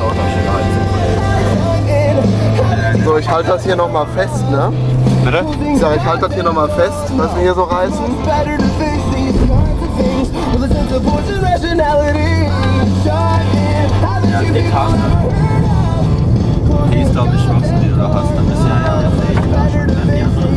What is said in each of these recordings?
So, ich halte das hier nochmal fest, ne? Bitte? Ich sage, ich halte das hier nochmal fest, was wir hier so reißen. Ja, die Karte. Die ist, glaube ich, was du da hast. Dann ist ja da schon dann die andere.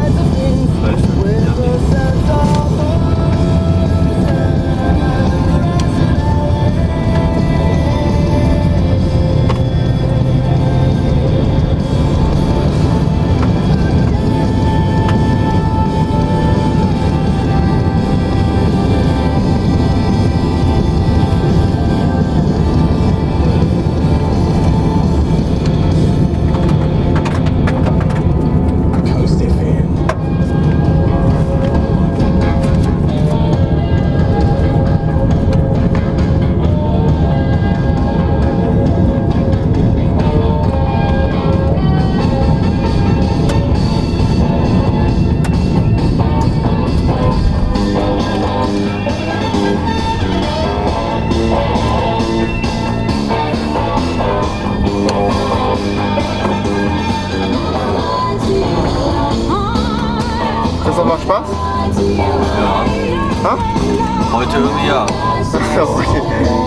Das macht Spaß? Ja. Ha? Heute irgendwie ja. Okay.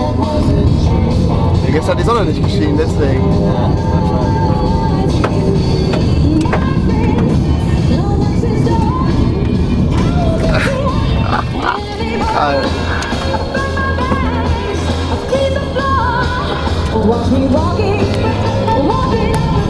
Ja, gestern hat die Sonne nicht geschienen, deswegen. Geil. Watch me walking, walking.